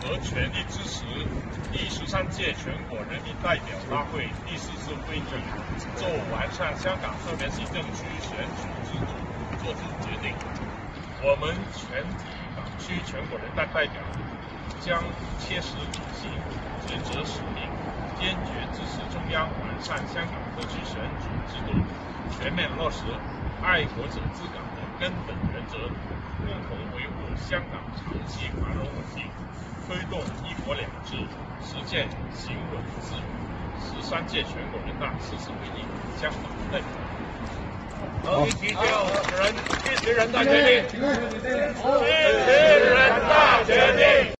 则全力支持第13届全国人民代表大会第4次会议就完善香港特别行政区选举制度作出决定。我们全体港区全国人大代表将切实履行职责使命，坚决支持中央完善香港特区选举制度，全面落实爱国者治港的根本原则，共同维护香港长期繁荣稳定，推动一国两制实践行稳致远。13届全国人大4次会议香港代表。好，提交支持人大决定，支持人大决定。